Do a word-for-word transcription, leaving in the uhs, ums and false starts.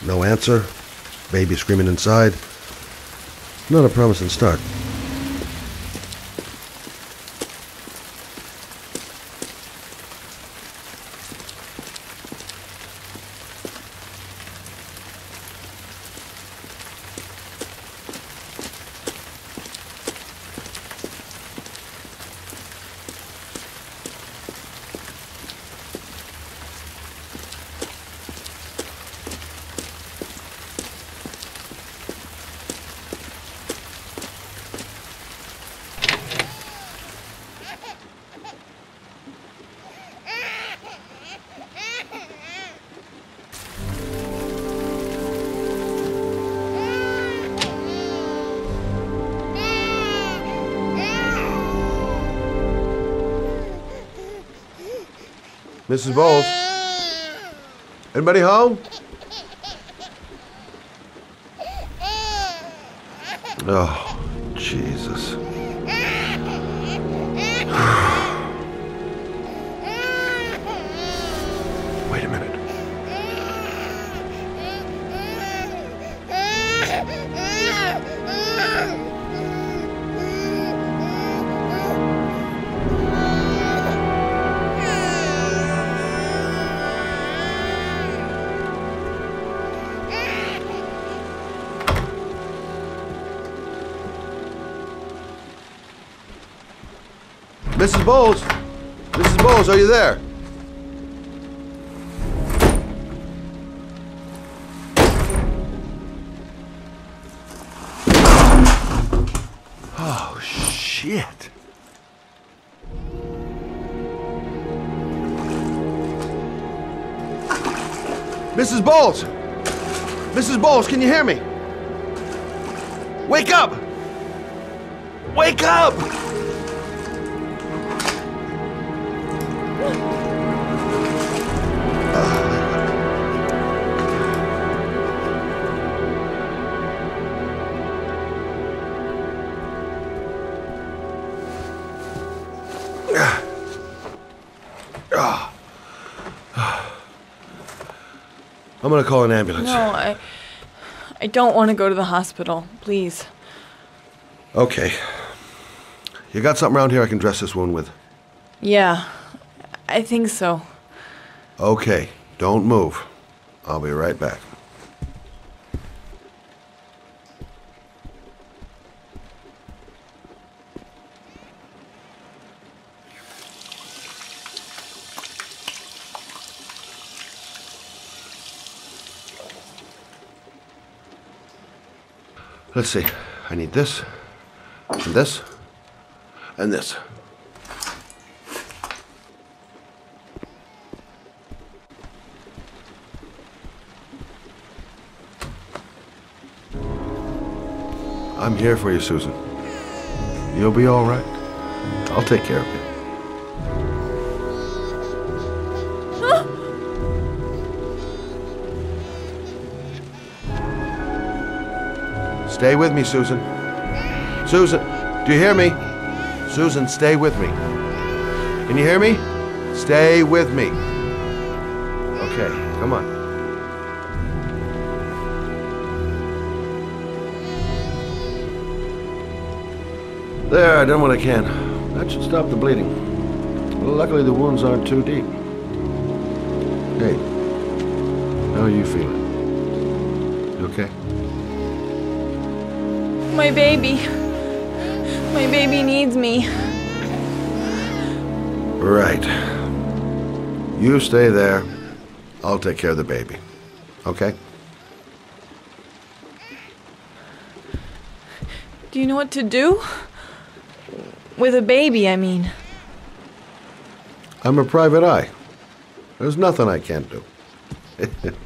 No answer. Baby screaming inside. Not a promising start. Missus Bowles? Anybody home? Oh, Jesus. Wait a minute. Missus Bowles? Missus Bowles, are you there? Oh, shit. Missus Bowles! Missus Bowles, can you hear me? Wake up! Wake up! I'm gonna call an ambulance. No, I... I don't want to go to the hospital. Please. Okay. You got something around here I can dress this wound with? Yeah, I think so. Okay, don't move. I'll be right back. Let's see. I need this, and this, and this. I'm here for you, Susan. You'll be all right. I'll take care of you. Stay with me, Susan. Susan, do you hear me? Susan, stay with me. Can you hear me? Stay with me. Okay, come on. There, I done what I can. That should stop the bleeding. Well, luckily the wounds aren't too deep. Hey, how are you feeling? You okay? My baby. My baby needs me. Right. You stay there. I'll take care of the baby. Okay? Do you know what to do? With a baby, I mean. I'm a private eye. There's nothing I can't do.